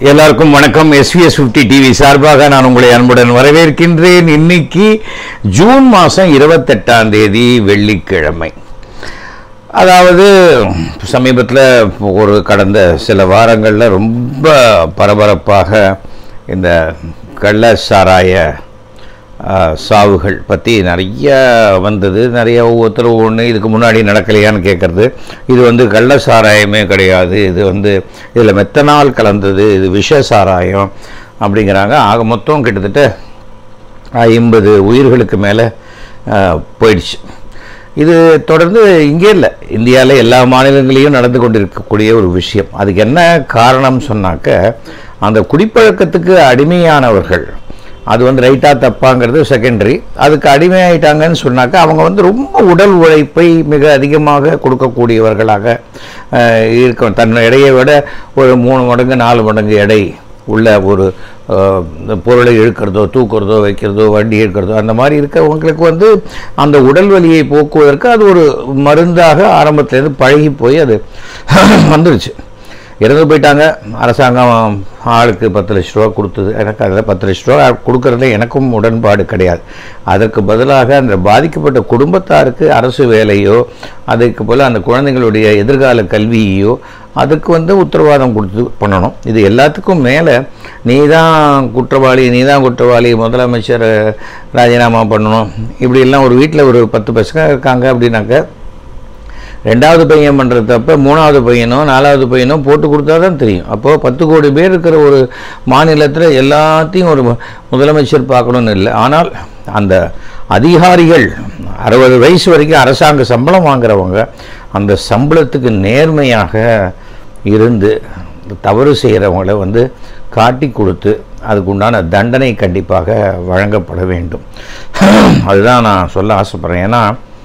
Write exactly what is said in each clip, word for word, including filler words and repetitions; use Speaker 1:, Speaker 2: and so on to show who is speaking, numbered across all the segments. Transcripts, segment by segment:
Speaker 1: எல்லாருக்கும் வணக்கம். SVS fifty TV சார்பாக நான் உங்களை அன்புடன் வரவேற்கின்றேன். இன்னைக்கு ஜூன் மாதம் இருபத்தெட்டாம் தேதி வெள்ளிக்கிழமை. அதாவது சமீபத்தில் ஒரு கடந்த சில வாரங்களில் ரொம்ப பரபரப்பாக இந்த கள்ள சாராய சாவுகள் பற்றி நிறைய வந்தது. நிறைய ஒவ்வொருத்தரும் ஒன்று இதுக்கு முன்னாடி நடக்கலையான்னு கேட்குறது. இது வந்து கள்ள சாராயமே கிடையாது, இது வந்து இதில் மெத்தனால் கலந்தது, இது விஷ சாராயம் அப்படிங்கிறாங்க. ஆக மொத்தம் கிட்டத்தட்ட ஐம்பது உயிர்களுக்கு மேலே போயிடுச்சு. இது தொடர்ந்து இங்கே இல்லை, இந்தியாவில் எல்லா மாநிலங்களையும் நடந்து கொண்டிருக்கக்கூடிய ஒரு விஷயம். அதுக்கு என்ன காரணம் சொன்னாக்க, அந்த குடிப்பழக்கத்துக்கு அடிமையானவர்கள், அது வந்து ரைட்டாக தப்பாங்கிறது செகண்டரி, அதுக்கு அடிமையாயிட்டாங்கன்னு சொன்னாக்கா அவங்க வந்து ரொம்ப உடல் உழைப்பை மிக அதிகமாக கொடுக்கக்கூடியவர்களாக இருக்க, தன் எடையை விட ஒரு மூணு மடங்கு நாலு மடங்கு எடை உள்ள ஒரு பொருளை இழுக்கிறதோ தூக்குறதோ வைக்கிறதோ வண்டி இழுக்கிறதோ அந்த மாதிரி இருக்கிறவங்களுக்கு வந்து அந்த உடல் வலியை போக்குவதற்கு அது ஒரு மருந்தாக ஆரம்பத்துலேருந்து பழகி போய் அது வந்துடுச்சு. இறந்து போயிட்டாங்க. அரசாங்கம் ஆளுக்கு பத்து லட்ச ரூபா கொடுத்தது. எனக்கு அதில் பத்து லட்ச ரூபா கொடுக்கறதுல எனக்கும் உடன்பாடு கிடையாது. அதற்கு பதிலாக அந்த பாதிக்கப்பட்ட குடும்பத்தாருக்கு அரசு வேலையோ, அதுக்கு போல் அந்த குழந்தைங்களுடைய எதிர்கால கல்வியோ அதுக்கு வந்து உத்தரவாதம் கொடுத்து பண்ணணும். இது எல்லாத்துக்கும் மேலே நீ தான் குற்றவாளி, நீ தான் குற்றவாளி, முதலமைச்சர் ராஜினாமா பண்ணணும், இப்படிலாம் ஒரு வீட்டில் ஒரு பத்து பசங்க இருக்காங்க அப்படின்னாக்க ரெண்டாவது பையன் பண்ணுறது தப்ப மூணாவது பையனோ நாலாவது பையனோ போட்டு கொடுத்தா தான் தெரியும். அப்போது பத்து கோடி பேர் இருக்கிற ஒரு மாநிலத்தில் எல்லாத்தையும் ஒரு முதலமைச்சர் பார்க்கணுன்னு இல்லை. ஆனால் அந்த அதிகாரிகள் அறுபது வயசு வரைக்கும் அரசாங்க சம்பளம் வாங்குறவங்க அந்த சம்பளத்துக்கு நேர்மையாக இருந்து தவறு செய்கிறவங்கள வந்து காட்டி கொடுத்து அதுக்கு உண்டான தண்டனை கண்டிப்பாக வழங்கப்பட வேண்டும். அதுதான் நான் சொல்ல ஆசைப்பட்றேன். ஏன்னா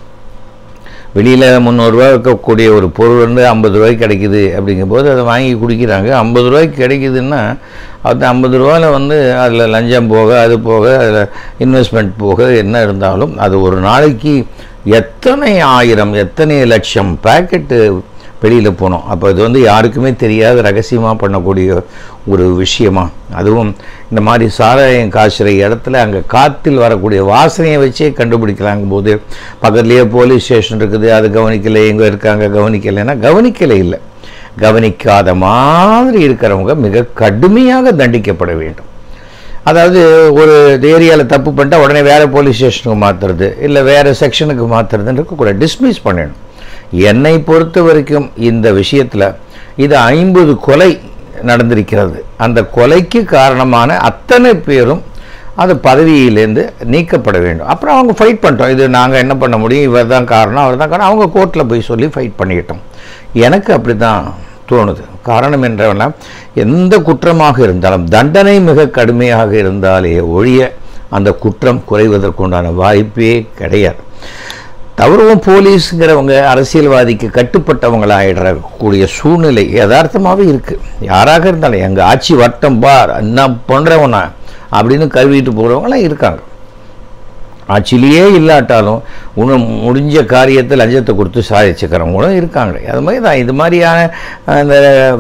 Speaker 1: வெளியில் முந்நூறுரூவா விற்கக்கூடிய ஒரு பொருள் வந்து ஐம்பது ரூபாய்க்கு கிடைக்குது அப்படிங்கும்போது அதை வாங்கி குடிக்கிறாங்க. ஐம்பது ரூபாய்க்கு கிடைக்குதுன்னா அது ஐம்பது ரூபாயில் வந்து அதில் லஞ்சம் போக அது போக அதில் இன்வெஸ்ட்மெண்ட் போக என்ன இருந்தாலும் அது ஒரு நாளைக்கு எத்தனை ஆயிரம் எத்தனை லட்சம் பேக்கெட்டு வெளியில் போனோம். அப்போ இது வந்து யாருக்குமே தெரியாத ரகசியமாக பண்ணக்கூடிய ஒரு விஷயமா. அதுவும் இந்த மாதிரி சாராயம் காய்ச்சுற இடத்துல அங்கே காற்றில் வரக்கூடிய வாசனையை வச்சே கண்டுபிடிக்கலாங்கும் போது பக்கத்துலேயே போலீஸ் ஸ்டேஷன் இருக்குது, அது கவனிக்கலை, எங்கே இருக்காங்க கவனிக்கலைன்னா கவனிக்கலை இல்லை, கவனிக்காத மாதிரி இருக்கிறவங்க மிக கடுமையாக தண்டிக்கப்பட வேண்டும். அதாவது ஒரு ஏரியாவில் தப்பு பண்ணிட்டா உடனே வேறு போலீஸ் ஸ்டேஷனுக்கு மாற்றுறது இல்லை வேறு செக்ஷனுக்கு மாற்றுறதுன்னு இருக்கக்கூடாது, டிஸ்மிஸ் பண்ணிடணும். என்னை பொறுத்த வரைக்கும் இந்த விஷயத்தில் இது ஐம்பது கொலை நடந்திருக்கிறது. அந்த கொலைக்கு காரணமான அத்தனை பேரும் அது பதவியிலேருந்து நீக்கப்பட வேண்டும். அப்புறம் அவங்க ஃபைட் பண்ணிட்டோம், இது நாங்கள் என்ன பண்ண முடியும், இவர் தான் காரணம் அவர் தான் காரணம், அவங்க கோர்ட்டில் போய் சொல்லி ஃபைட் பண்ணிக்கிட்டோம். எனக்கு அப்படி தான் தோணுது. காரணம் என்றவெல்லாம் எந்த குற்றமாக இருந்தாலும் தண்டனை மிக கடுமையாக இருந்தாலே ஒழிய அந்த குற்றம் குறைவதற்குண்டான வாய்ப்பே கிடையாது. தவறும் போலீஸுங்கிறவங்க அரசியல்வாதிக்கு கட்டுப்பட்டவங்களாகிடக்கூடிய சூழ்நிலை யதார்த்தமாகவே இருக்குது. யாராக இருந்தாலும் எங்கள் ஆட்சி வட்டம் பார் என்ன பண்ணுறவனா அப்படின்னு கருவிட்டு போகிறவங்களாம் இருக்காங்க. ஆட்சியிலேயே இல்லாட்டாலும் இன்னும் முடிஞ்ச காரியத்தை லஞ்சத்தை கொடுத்து சாதிச்சுக்கிறவங்களும் இருக்காங்க. அது மாதிரி தான் இது மாதிரியான அந்த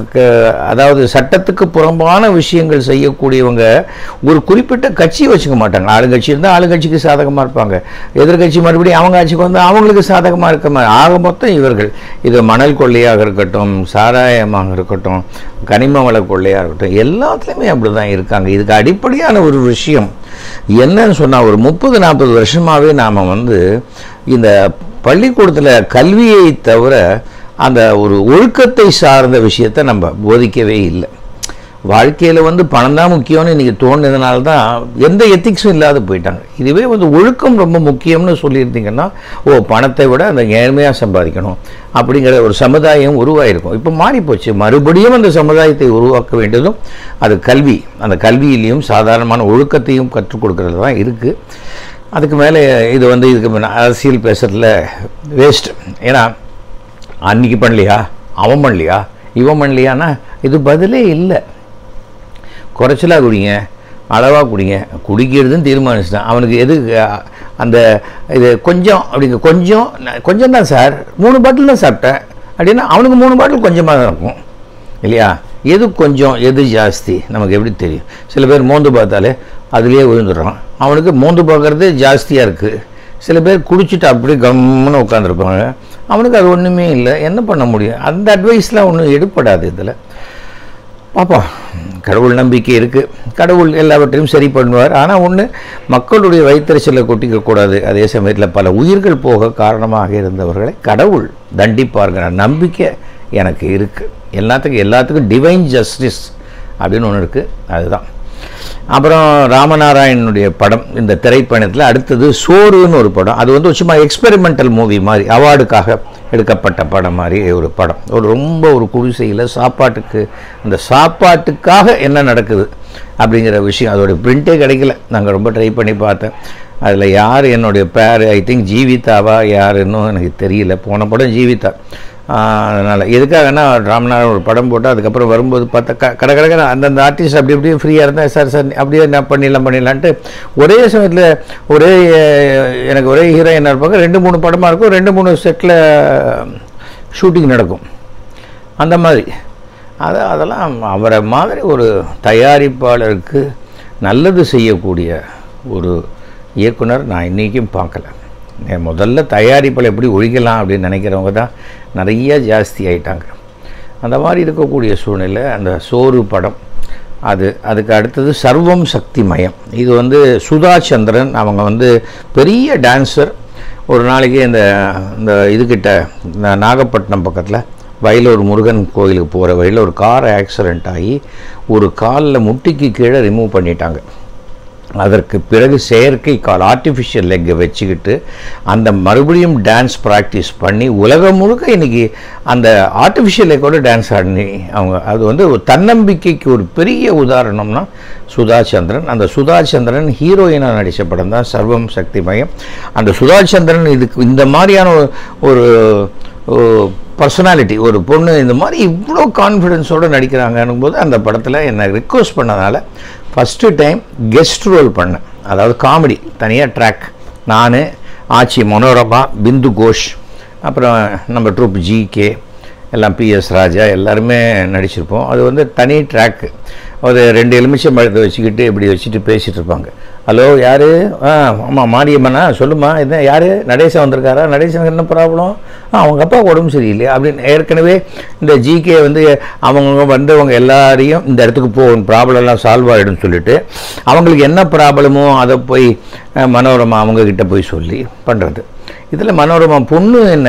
Speaker 1: அதாவது சட்டத்துக்கு புறம்பான விஷயங்கள் செய்யக்கூடியவங்க ஒரு குறிப்பிட்ட கட்சியை வச்சுக்க மாட்டாங்க. ஆளுங்கட்சி இருந்தால் ஆளுங்கட்சிக்கு சாதகமாக இருப்பாங்க, எதிர்கட்சி மறுபடியும் அவங்க ஆட்சிக்கு வந்து அவங்களுக்கு சாதகமாக இருக்க மாதிரி. ஆக மொத்தம் இவர்கள் இது மணல் கொள்ளையாக இருக்கட்டும், சாராயமாக இருக்கட்டும், கனிம வள கொள்ளையாக இருக்கட்டும், எல்லாத்துலேயுமே அப்படி தான் இருக்காங்க. இதுக்கு அடிப்படையான ஒரு விஷயம் என்னன்னு சொன்னால், ஒரு முப்பது நாற்பது வருஷமாகவே நாம் வந்து இந்த பள்ளிக்கூடத்தில் கல்வியை தவிர அந்த ஒரு ஒழுக்கத்தை சார்ந்த விஷயத்தை நம்ம போதிக்கவே இல்லை. வாழ்க்கையில் வந்து பணம் தான் முக்கியம்னு இன்றைக்கி தோணுனதுனால தான் எந்த எத்திக்ஸும் இல்லாத போயிட்டாங்க. இதுவே வந்து ஒழுக்கம் ரொம்ப முக்கியம்னு சொல்லியிருந்தீங்கன்னா, ஓ பணத்தை விட அந்த நேர்மையாக சம்பாதிக்கணும் அப்படிங்கிற ஒரு சமுதாயம் உருவாயிருக்கும். இப்போ மாறிப்போச்சு. மறுபடியும் அந்த சமுதாயத்தை உருவாக்க வேண்டியதும் அது கல்வி, அந்த கல்வியிலையும் சாதாரணமான ஒழுக்கத்தையும் கற்றுக் கொடுக்கறது தான் இருக்குது. அதுக்கு மேலே இது வந்து இதுக்கு அரசியல் பேசுகிறதுல வேஸ்ட். ஏன்னா அன்றைக்கி பண்ணலையா, அவன் பண்ணலையா, இவன் பண்ணலையான்னா இது பதிலே இல்லை. குறைச்சலாக குடிங்க, அளவாக குடிங்க, குடிக்கிறதுன்னு தீர்மானிச்சுட்டான். அவனுக்கு எது அந்த இது கொஞ்சம் அப்படிங்க, கொஞ்சம் கொஞ்சம் தான் சார், மூணு பாட்டில் தான் சாப்பிட்டேன் அப்படின்னா அவனுக்கு மூணு பாட்டில் கொஞ்சமாக தான் இருக்கும் இல்லையா? எது கொஞ்சம் எது ஜாஸ்தி நமக்கு எப்படி தெரியும்? சில பேர் மோந்து பார்த்தாலே அதுலேயே விழுந்துடுறான். அவனுக்கு மோந்து பார்க்குறது ஜாஸ்தியாக இருக்குது. சில பேர் குடிச்சிட்டு அப்படி கம்முன்னு உட்காந்துருப்பாங்க, அவனுக்கு அது ஒன்றுமே இல்லை. என்ன பண்ண முடியும்? அந்த அட்வைஸ்லாம் ஒன்றும் எடுப்படாது. இதில் பார்ப்போம். கடவுள் நம்பிக்கை இருக்குது, கடவுள் எல்லாவற்றையும் சரி பண்ணுவார். ஆனால் ஒன்று, மக்களுடைய வயிற்றுச்சலை கொட்டிக்கக்கூடாது. அதே சமயத்தில் பல உயிர்கள் போக காரணமாக இருந்தவர்களை கடவுள் தண்டிப்பாருங்கிற நம்பிக்கை எனக்கு இருக்குது. எல்லாத்துக்கும் எல்லாத்துக்கும் டிவைன் ஜஸ்டிஸ் அப்படின்னு ஒன்று இருக்குது, அதுதான். அப்புறம் ராமநாராயணனுடைய படம் இந்த திரைப்பயணத்தில் அடுத்தது சோறுன்னு ஒரு படம். அது வந்து சும்மா எக்ஸ்பெரிமெண்டல் மூவி மாதிரி, அவார்டுக்காக எடுக்கப்பட்ட படம் மாதிரி ஒரு படம். ஒரு ரொம்ப ஒரு குடிசையில் சாப்பாட்டுக்கு, அந்த சாப்பாட்டுக்காக என்ன நடக்குது அப்படிங்கிற விஷயம். அதோடைய பிரிண்ட்டே கிடைக்கல. நாங்கள் ரொம்ப ட்ரை பண்ணி பார்த்தேன். அதில் யார் என்னுடைய பேர், ஐ திங்க் ஜீவிதாவா யாருன்னு எனக்கு தெரியல. போன படம் ஜீவிதா. அதனால் எதுக்காகனா ராமநாதன் ஒரு படம் போட்டால் அதுக்கப்புறம் வரும்போது பார்த்தா க கடை கடை அந்தந்த ஆர்டிஸ்ட் அப்படி அப்படியே ஃப்ரீயாக இருந்தால் சார் சார் அப்படியே என்ன பண்ணிடலாம் பண்ணிடலான்ட்டு ஒரே சமயத்தில் ஒரே எனக்கு ஒரே ஹீரோயினாக இருப்பாங்க. ரெண்டு மூணு படமாக இருக்கும், ரெண்டு மூணு செட்டில் ஷூட்டிங் நடக்கும். அந்த மாதிரி அது அதெல்லாம் அவரை மாதிரி ஒரு தயாரிப்பாளருக்கு நல்லது செய்யக்கூடிய ஒரு இயக்குனர் நான் இன்றைக்கும் பார்க்கல. முதல்ல தயாரிப்பில் எப்படி ஒழிக்கலாம் அப்படின்னு நினைக்கிறவங்க தான் நிறைய ஜாஸ்தி ஆகிட்டாங்க. அந்த மாதிரி இருக்கக்கூடிய சூழ்நிலை அந்த சோறு படம். அது அதுக்கு அடுத்தது சர்வம் சக்தி மயம். இது வந்து சுதா சந்திரன், அவங்க வந்து பெரிய டான்ஸர். ஒரு நாளைக்கு இந்த இந்த இதுக்கிட்ட நாகப்பட்டினம் பக்கத்தில் வயலூர் முருகன் கோயிலுக்கு போகிற வழியில் ஒரு கார் ஆக்சிடெண்ட் ஆகி ஒரு காலில் முட்டிக்கு கீழே ரிமூவ் பண்ணிட்டாங்க. அதற்கு பிறகு செயற்கை கால் ஆர்டிஃபிஷியல் லெக்கை வச்சுக்கிட்டு அந்த மறுபடியும் டான்ஸ் ப்ராக்டிஸ் பண்ணி உலகம் முழுக்க இன்றைக்கி அந்த ஆர்டிஃபிஷியல் லெக்கோட டான்ஸ் ஆடி அவங்க, அது வந்து ஒரு தன்னம்பிக்கைக்கு ஒரு பெரிய உதாரணம்னா சுதா சந்திரன். அந்த சுதா சந்திரன் ஹீரோயினாக நடித்த படம் தான் சர்வம் சக்தி மயம். அந்த சுதா சந்திரன் இதுக்கு இந்த மாதிரியான ஒரு பர்சனாலிட்டி, ஒரு பொண்ணு இந்த மாதிரி இவ்வளோ கான்ஃபிடென்ஸோடு நடிக்கிறாங்கன்னும் போது அந்த படத்தில் என்னை ரிக்வெஸ்ட் பண்ணதால் ஃபஸ்ட்டு டைம் கெஸ்ட் ரோல் பண்ணேன். அதாவது காமெடி தனியாக ட்ராக். நான், ஆச்சி மனோரமா, பிந்து கோஷ், அப்புறம் நம்ம ட்ரூப் ஜி கே எல்லாம், பிஎஸ் ராஜா எல்லாருமே நடிச்சிருப்போம். அது வந்து தனி ட்ராக்கு. ஒரு ரெண்டு எலுமிச்சம் பழத்தை வச்சுக்கிட்டு இப்படி வச்சுட்டு பேசிகிட்டு இருப்பாங்க. ஹலோ யார்? ஆ ஆமாம் மாரியம்மனா, சொல்லுமா, இதான் யார்? நடேசன் வந்திருக்காரா? நடேசனுக்கு என்ன ப்ராப்ளம்? ஆ அவங்க அப்பா உடம்பு சரியில்லையா அப்படின்னு. ஏற்கனவே இந்த ஜிகே வந்து அவங்க வந்தவங்க எல்லாரையும் இந்த இடத்துக்கு போகணும், ப்ராப்ளம்லாம் சால்வ் ஆகிடும்னு சொல்லிட்டு அவங்களுக்கு என்ன ப்ராப்ளமோ அதை போய் மனோரமா அவங்கக்கிட்ட போய் சொல்லி பண்ணுறது. இதில் மனோரமா பொண்ணு என்ன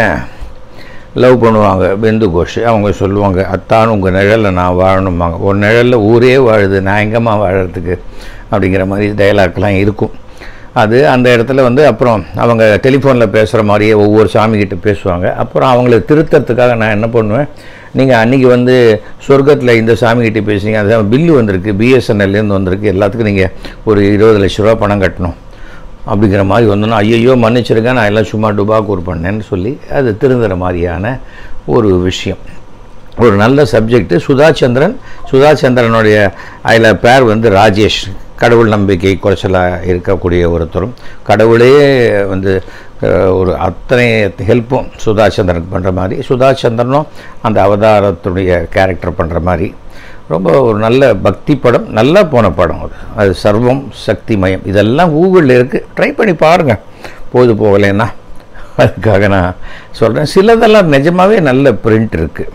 Speaker 1: லவ் பண்ணுவாங்க, பிந்து கோஷ். அவங்க சொல்லுவாங்க, அத்தான் உங்கள் நிழலில் நான் வாழணுமாங்க. ஒரு நிழலில் ஊரே வாழுது, நான் எங்கேம்மா வாழறதுக்கு அப்படிங்கிற மாதிரி டைலாக்லாம் இருக்கும். அது அந்த இடத்துல வந்து அப்புறம் அவங்க டெலிஃபோனில் பேசுகிற மாதிரியே ஒவ்வொரு சாமிக்கிட்ட பேசுவாங்க. அப்புறம் அவங்கள திருத்தறதுக்காக நான் என்ன பண்ணுவேன், நீங்கள் அன்றைக்கி வந்து சொர்க்கத்தில் இந்த சாமிக்கிட்ட பேசுனீங்க, அது பில்லு வந்திருக்கு, பிஎஸ்என்எல்லேருந்து வந்திருக்கு, எல்லாத்துக்கும் நீங்கள் ஒரு இருபது லட்ச ரூபா பணம் கட்டணும் அப்படிங்கிற மாதிரி வந்தோன்னா, ஐயோ மன்னிச்சிருக்கேன், நான் எல்லாம் சும்மா டுபாக்கூர் பண்ணேன்னு சொல்லி அது திருந்துற மாதிரியான ஒரு விஷயம். ஒரு நல்ல சப்ஜெக்டு. சுதா சந்திரன், சுதா சந்திரனுடைய அதில் பேர் வந்து ராஜேஷ். கடவுள் நம்பிக்கை குறைச்சலாக இருக்கக்கூடிய ஒருத்தரும், கடவுளே வந்து ஒரு அத்தனை ஹெல்ப்பும் சுதா சந்திரனுக்கு பண்ணுற மாதிரி, சுதா சந்திரனும் அந்த அவதாரத்துடைய கேரக்டர் பண்ணுற மாதிரி ரொம்ப ஒரு நல்ல பக்தி படம், நல்லா போன படம் அது. அது சர்வம் சக்தி மயம். இதெல்லாம் கூகுளில் இருக்குது, ட்ரை பண்ணி பாருங்கள். போது போகலைன்னா அதுக்காக நான் சொல்கிறேன். சிலதெல்லாம் நிஜமாகவே நல்ல பிரிண்ட் இருக்குது.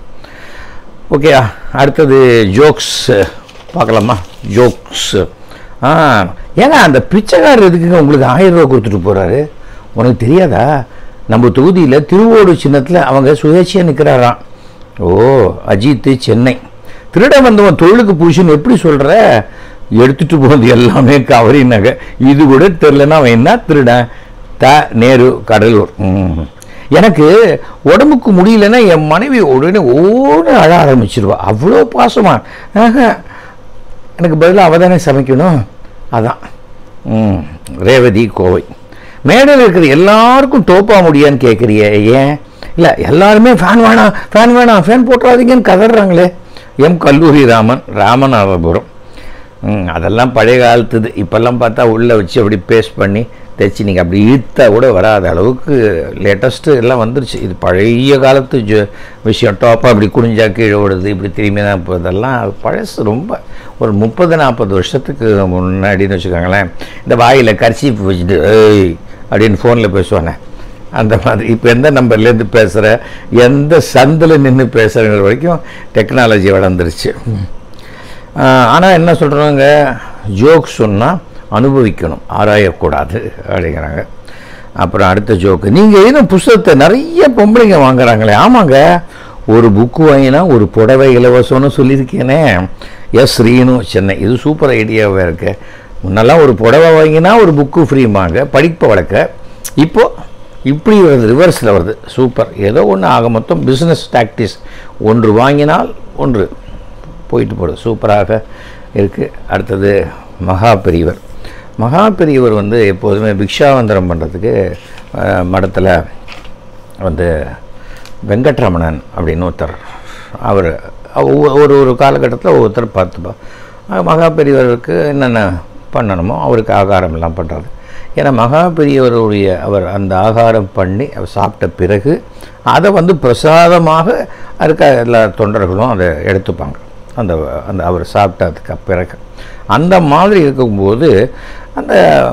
Speaker 1: ஓகே, அடுத்தது ஜோக்ஸ் பார்க்கலாமா? ஜோக்ஸ். ஆ ஏங்க அந்த பிச்சைக்காரர் எதுக்குங்க உங்களுக்கு ஆயிரம் ரூபா கொடுத்துட்டு போகிறாரு? உனக்கு தெரியாதா? நம்ம தொகுதியில் திருவோடு சின்னத்தில் அவங்க சுயேட்சையாக நிற்கிறாராம். ஓ, அஜித்து, சென்னை. திருட வந்தவன் தொழிலுக்கு புருஷன் எப்படி சொல்கிற? எடுத்துகிட்டு போகிறது எல்லாமே கவரி நகை. இது கூட தெரிலன்னா அவன் என்ன திருடன்? த நேரு, கடலூர். ம் எனக்கு உடம்புக்கு முடியலன்னா என் மனைவி உடனே ஓட அழ ஆரம்பிச்சிருவா, அவ்வளோ பாசமா. எனக்கு பதிலாக அவள் தானே சமைக்கணும், அதான். ம் ரேவதி, கோவை. மேடையில் இருக்கிற எல்லாருக்கும் டோப்பா முடியான்னு கேட்குறிய, ஏன்? இல்லை எல்லாருமே ஃபேன் வேணாம் ஃபேன் வேணாம் ஃபேன் போட்டுறாதீங்கன்னு கதறாங்களே. எம் கல்லூரி ராமன், ராமநாதபுரம். அதெல்லாம் பழைய காலத்துது. இப்போல்லாம் பார்த்தா உள்ளே வச்சு அப்படி பேஸ்ட் பண்ணி தைச்சி நீங்கள் அப்படி இழுத்தா கூட வராத அளவுக்கு லேட்டஸ்ட்டு எல்லாம் வந்துருச்சு. இது பழைய காலத்து ஜோ விஷயம். டாப்பாக இப்படி குனிஞ்சா கீழே ஓடுது, இப்படி திரும்பி தான் இப்போ இதெல்லாம் பழசு. ரொம்ப ஒரு முப்பது நாற்பது வருஷத்துக்கு முன்னாடின்னு வச்சுக்கோங்களேன். இந்த வாயில் கர்ச்சீப் வச்சுட்டு ஏய் அப்படின்னு ஃபோனில் பேசுவானே, அந்த மாதிரி. இப்போ எந்த நம்பர்லேருந்து பேசுகிற, எந்த சந்தில் நின்று பேசுகிற வரைக்கும் டெக்னாலஜி வளர்ந்துருச்சு. ஆனால் என்ன சொல்கிறாங்க, ஜோக் சொன்னால் அனுபவிக்கணும், ஆராயக்கூடாது அப்படிங்கிறாங்க. அப்புறம் அடுத்த ஜோக்கு, நீங்கள் எழுதும் புத்தகத்தை நிறைய பொம்பளைங்க வாங்குறாங்களே. ஆமாங்க, ஒரு புக்கு வாங்கினா ஒரு புடவை இலவசம்னு சொல்லியிருக்கேனே. எஸ் ரீனு, சென்னை. இது சூப்பர் ஐடியாவாக இருக்கு. முன்னெல்லாம் ஒரு புடவை வாங்கினா ஒரு புக்கு ஃப்ரீமாங்க, படிப்பை வளர்க்க. இப்போது இப்படி வருது, ரிவர்ஸில் வருது. சூப்பர். ஏதோ ஒன்று ஆக மொத்தம் பிஸ்னஸ் டாக்டிஸ். ஒன்று வாங்கினால் ஒன்று போயிட்டு போடுது. சூப்பராக இருக்குது. அடுத்தது மகா பெரியவர். மகா பெரியவர் வந்து எப்போதுமே பிக்ஷாவந்தரம் பண்ணுறதுக்கு மடத்தில் வந்து வெங்கட்ரமணன் அப்படின்னு ஒருத்தர், அவர் ஒரு ஒரு காலகட்டத்தில் ஒவ்வொருத்தர் பார்த்துப்பா. மகா பெரியவருக்கு என்னென்ன பண்ணணுமோ அவருக்கு ஆகாரமெல்லாம் பண்ணுறது. ஏன்னா மகா பெரியவருடைய அவர் அந்த ஆகாரம் பண்ணி அவர் சாப்பிட்ட பிறகு அதை வந்து பிரசாதமாக இருக்க எல்லா தொண்டர்களும் அதை எடுத்துப்பாங்க. அந்த அந்த அவர் சாப்பிட்டதுக்கு பிறகு அந்த மாதிரி இருக்கும்போது அந்த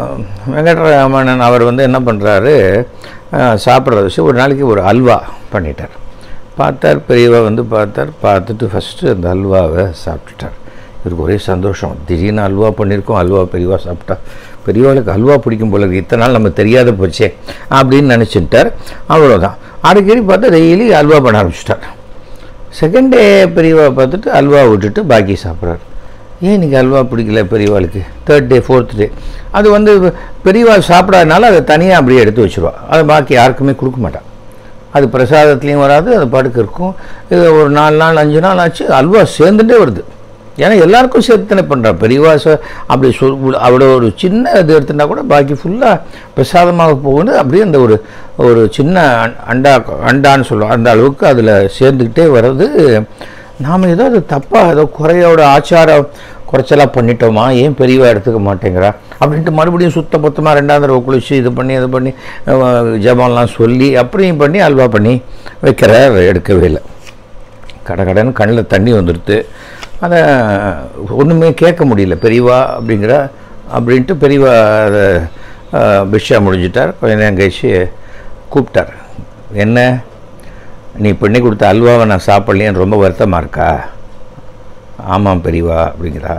Speaker 1: வெங்கட்ரமணன் அவர் வந்து என்ன பண்ணுறாரு, சாப்பிட்ற விஷயம் ஒரு நாளைக்கு ஒரு அல்வா பண்ணிட்டார். பார்த்தார், பெரியவா வந்து பார்த்தார். பார்த்துட்டு ஃபஸ்ட்டு அந்த அல்வாவை சாப்பிட்டுட்டார். இவருக்கு ஒரே சந்தோஷம். திடீர்னு அல்வா பண்ணியிருக்கோம், அல்வா பெரியவா சாப்பிட்டா. பெரியவாளுக்கு அல்வா பிடிக்கும் போல இருக்குது, இத்தனை நாள் நம்ம தெரியாத போச்சே அப்படின்னு நினச்சிட்டார். அவ்வளோதான். அடிக்கடி பார்த்தா டெய்லி அல்வா பண்ண ஆரம்பிச்சிட்டார். செகண்ட் டே பெரியவா பார்த்துட்டு அல்வா விட்டுட்டு பாக்கி சாப்பிட்றாரு. ஏன் இன்றைக்கி அல்வா பிடிக்கல பெரியவாளுக்கு? தேர்ட் டே ஃபோர்த் டே அது வந்து பெரியவா சாப்பிடாதனால அதை தனியாக அப்படியே எடுத்து வச்சுருவா. அதை பாக்கி யாருக்குமே கொடுக்க மாட்டான். அது பிரசாதத்துலேயும் வராது, அது பாட்டுக்கு இருக்கும். இது ஒரு நாலு நாள் அஞ்சு நாள் ஆச்சு, அல்வா சேர்ந்துட்டே வருது. ஏன்னா எல்லாருக்கும் சேர்த்துனே பண்ணுறா பெரியவா. அப்படி சொல் அவ்வளோ ஒரு சின்ன இது எடுத்துட்டா கூட பாக்கி ஃபுல்லாக பிரசாதமாக போகுது. அப்படியே அந்த ஒரு ஒரு சின்ன அண்டா அண்டான்னு சொல்லுவோம், அந்த அளவுக்கு அதில் சேர்ந்துக்கிட்டே வர்றது. நாம் ஏதோ அது தப்பாக ஏதோ குறையோட ஆச்சாரம் குறைச்சலாக பண்ணிட்டோமா, ஏன் பெரியவா எடுத்துக்க மாட்டேங்கிறா அப்படின்ட்டு மறுபடியும் சுத்த பத்தமாக ரெண்டாவது தடவை குளிச்சு இது பண்ணி இது பண்ணி ஜபம்லாம் சொல்லி அப்படியும் பண்ணி அல்வா பண்ணி வைக்கிற எடுக்கவே இல்லை. கடை கடைன்னு கண்ணில் தண்ணி வந்துடுது. அதை ஒன்றுமே கேட்க முடியல. பெரியவா அப்படிங்கிற அப்படின்ட்டு பெரியவா அதை பிக்ஷா முடிஞ்சிட்டார். கொஞ்ச நேரம் கழிச்சு கூப்பிட்டார். என்ன, நீ பண்ணி கொடுத்த அல்வாவை நான் சாப்பிட்லையேன்னு ரொம்ப வருத்தமாக இருக்கா? ஆமாம் பெரியவா அப்படிங்கிறா.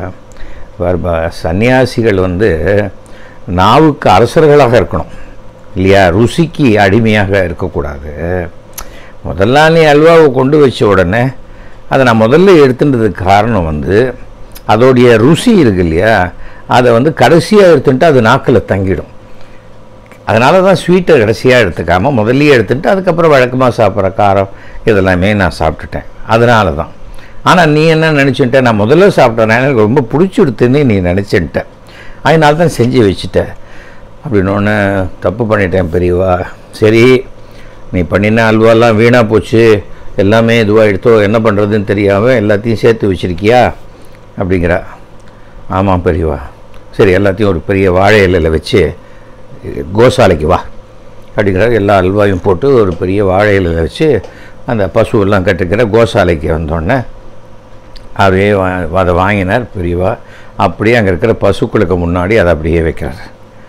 Speaker 1: சன்னியாசிகள் வந்து நாவுக்கு அரசர்களாக இருக்கணும் இல்லையா, ருசிக்கு அடிமையாக இருக்கக்கூடாது. முதல்ல நீ அல்வாவை கொண்டு வச்ச உடனே அதை நான் முதல்ல எடுத்துன்றதுக்கு காரணம் வந்து அதோடைய ருசி இருக்கு இல்லையா, அதை வந்து கடைசியாக எடுத்துட்டு அது நாக்கில் தங்கிடும். அதனால தான் ஸ்வீட்டை கடைசியாக எடுத்துக்காமல் முதல்லையே எடுத்துட்டு அதுக்கப்புறம் வழக்கமாக சாப்பிட்ற காரம் இதெல்லாமே நான் சாப்பிட்டுட்டேன். அதனால தான். ஆனால் நீ என்ன நினச்சிட்ட, நான் முதல்ல சாப்பிட்டேன் எனக்கு ரொம்ப பிடிச்சிடுத்துன்னு நீ நினச்சிட்ட, அதனால தான் செஞ்சு வச்சுட்டேன் அப்படின்னு ஒன்று தப்பு பண்ணிட்டேன் பெரியவா. சரி, நீ பண்ணின அல்வாலாம் வீணாக போச்சு, எல்லாமே இதுவாக எடுத்தோ என்ன பண்ணுறதுன்னு தெரியாமல் எல்லாத்தையும் சேர்த்து வச்சுருக்கியா அப்படிங்கிறா. ஆமாம் பெரியவா. சரி, எல்லாத்தையும் ஒரு பெரிய வாழை இலையில் வச்சு கோசாலைக்கு வா அப்படிங்கிற எல்லா அல்வாயும் போட்டு ஒரு பெரிய வாழை இலையில் வச்சு அந்த பசுவெல்லாம் கட்டுக்கிற கோசாலைக்கு வந்தோடனே அப்படியே அதை வாங்கினார் பெரியவா. அப்படியே அங்கே இருக்கிற பசுக்களுக்கு முன்னாடி அதை அப்படியே வைக்கிறார்.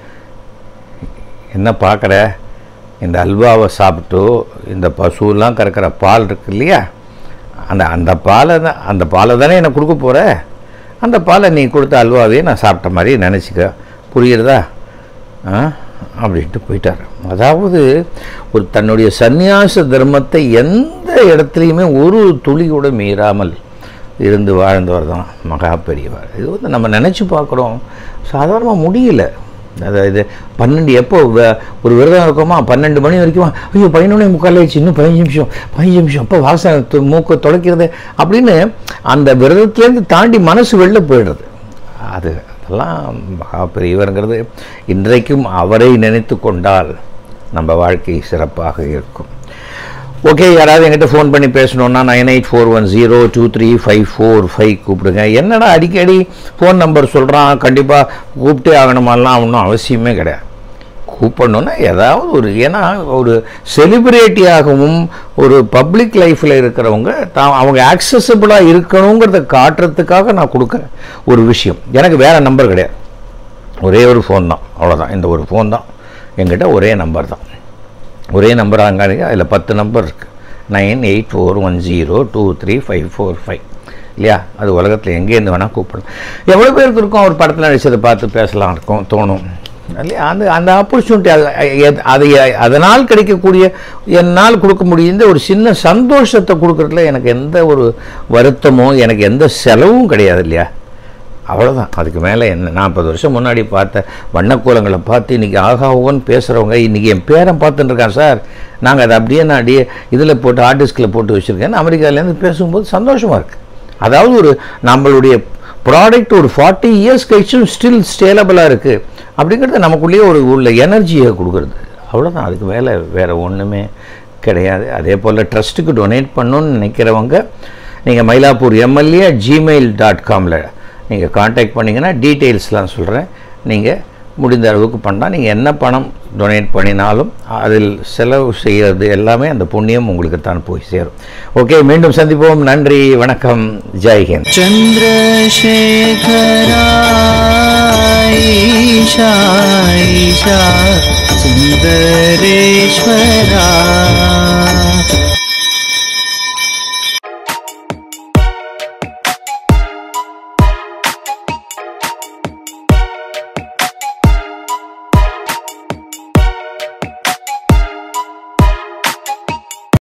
Speaker 1: என்ன பார்க்குற, இந்த அல்வாவை சாப்பிட்டு இந்த பசுவெல்லாம் கறக்கிற பால் இருக்கு இல்லையா, அந்த அந்த பாலை தான் அந்த பாலை தானே எனக்கு கொடுக்க போகிற, அந்த பாலை நீ கொடுத்த அல்வாவே நான் சாப்பிட்ட மாதிரி நினச்சிக்க, புரியுறதா ஆ அப்படின்ட்டு போயிட்டார். அதாவது ஒரு தன்னுடைய சந்நியாச தர்மத்தை எந்த இடத்துலையுமே ஒரு துளி கூட மீறாமல் இருந்து வாழ்ந்தவர் தான் மகா பெரியவர். இது வந்து நம்ம நினச்சி பார்க்குறோம், சாதாரணமாக முடியல. அதாவது பன்னெண்டு எப்போ ஒரு விரதம் இருக்கோமா, பன்னெண்டு மணி வரைக்கும் ஐயோ பதினொன்னே முக்கால் ஆயிடுச்சு, இன்னும் பதினஞ்சு நிமிஷம் பதினஞ்சு நிமிஷம் அப்போ வாசனை மூக்க தொலைக்கிறது அப்படின்னு அந்த விரதத்துலேருந்து தாண்டி மனசு வெளில போயிடுறது. அது அதெல்லாம் மகா பெரியவருங்கிறது இன்றைக்கும் அவரை நினைத்து கொண்டால் நம்ம வாழ்க்கை சிறப்பாக இருக்கும். ஓகே, யாராவது என்கிட்ட ஃபோன் பண்ணி பேசணுன்னா nine eight four one zero two three five four five கூப்பிடுங்க. என்னடா அடிக்கடி ஃபோன் நம்பர் சொல்கிறான், கண்டிப்பாக கூப்பிட்டே ஆகணுமாலாம் ஒன்றும் அவசியமே கிடையாது. கூப்பிடணுன்னா ஏதாவது ஒரு, ஏன்னா ஒரு செலிப்ரிட்டியாகவும் ஒரு பப்ளிக் லைஃப்பில் இருக்கிறவங்க தான் அவங்க ஆக்சசபிளாக இருக்கணுங்கிறத காட்டுறதுக்காக நான் கொடுக்குறேன் ஒரு விஷயம். எனக்கு வேறு நம்பர் கிடையாது, ஒரே ஒரு ஃபோன் தான், அவ்வளோதான். இந்த ஒரு ஃபோன் தான் என்கிட்ட, ஒரே நம்பர் தான், ஒரே நம்பர். அங்கே அதில் பத்து நம்பர் இருக்குது, nine eight four one zero two three five four five இல்லையா? அது உலகத்தில் எங்கேருந்து வேணால் கூப்பிடணும். எவ்வளோ பேருக்கு இருக்கும் ஒரு படத்தில் நடிச்சதை பார்த்து பேசலாம் இருக்கும் தோணும் இல்லையா? அந்த அந்த ஆப்பர்ச்சுனிட்டி அது அதை அதனால் கிடைக்கக்கூடிய, என்னால் கொடுக்க முடிந்த ஒரு சின்ன சந்தோஷத்தை கொடுக்குறதுல எனக்கு எந்த ஒரு வருத்தமோ எனக்கு எந்த செலவும் கிடையாது இல்லையா? அவ்வளோதான். அதுக்கு மேலே என்ன? நாற்பது வருஷம் முன்னாடி பார்த்த வண்ணக்கோலங்களை பார்த்து இன்றைக்கி ஆகா ஓன்னு பேசுகிறவங்க இன்றைக்கி என் பேரன் பார்த்துட்டு இருக்கான் சார், நாங்கள் அதை அப்படியே நான் அப்படியே இதில் போட்டு ஆர்டிஸ்கில் போட்டு வச்சுருக்கேன், அமெரிக்காவிலேருந்து பேசும்போது சந்தோஷமாக இருக்குது. அதாவது ஒரு நம்மளுடைய ப்ராடக்ட் ஒரு ஃபார்ட்டி இயர்ஸ் கழிச்சும் ஸ்டில் ஸ்டேலபிளாக இருக்குது அப்படிங்கிறது நமக்குள்ளேயே ஒரு உள்ள எனர்ஜியை கொடுக்குறது. அவ்வளோதான். அதுக்கு மேலே வேறு ஒன்றுமே கிடையாது. அதே போல் ட்ரஸ்ட்டுக்கு டொனேட் பண்ணணுன்னு நினைக்கிறவங்க நீங்கள் மயிலாப்பூர் எம்எல்ஏ ஜிமெயில் டாட் காமில் நீங்கள் காண்டாக்ட் பண்ணிங்கன்னா டீட்டெயில்ஸ்லாம் சொல்கிறேன். நீங்கள் முடிந்த அளவுக்கு பண்ணால் நீங்கள் என்ன பணம் டொனேட் பண்ணினாலும் அதில் செலவு செய்கிறது எல்லாமே அந்த புண்ணியம் உங்களுக்கு தான் போய் சேரும். ஓகே, மீண்டும் சந்திப்போம். நன்றி, வணக்கம், ஜெய்ஹிந்த்.
Speaker 2: சந்திரசேகரா ஈஷா ஈஷா சுந்தரேஸ்வரா